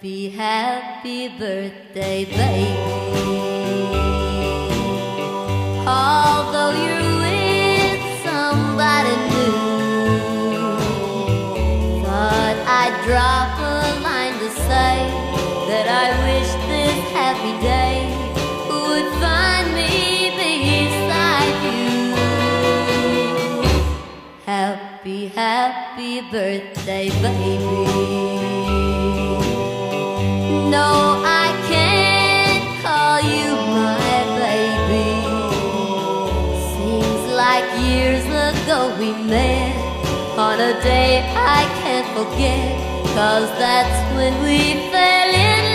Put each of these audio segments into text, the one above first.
Happy, happy birthday, baby. Although you're with somebody new, thought I'd drop a line to say that I wish this happy day would find me beside you. Happy, happy birthday, baby. No, I can't call you my baby. Seems like years ago we met on a day I can't forget, 'cause that's when we fell in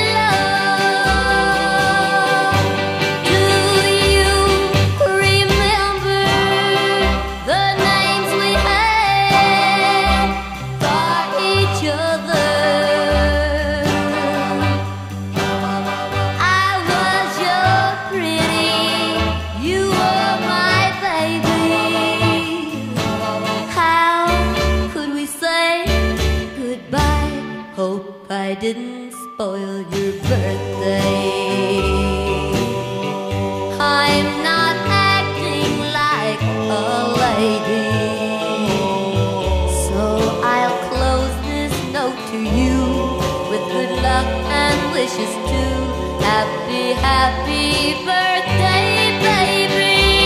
love. Do you remember the names we had for each other? Hope I didn't spoil your birthday. I'm not acting like a lady, so I'll close this note to you with good luck and wishes too. Happy, happy birthday, baby.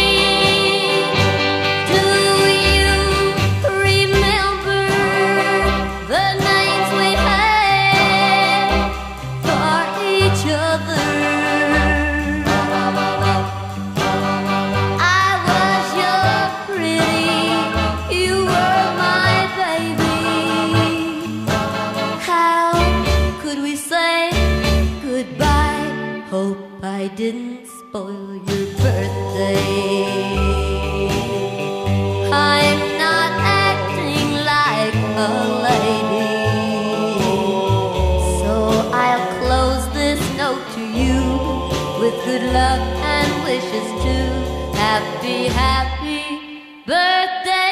Hope I didn't spoil your birthday. I'm not acting like a lady, so I'll close this note to you with good luck and wishes too. Happy, happy birthday.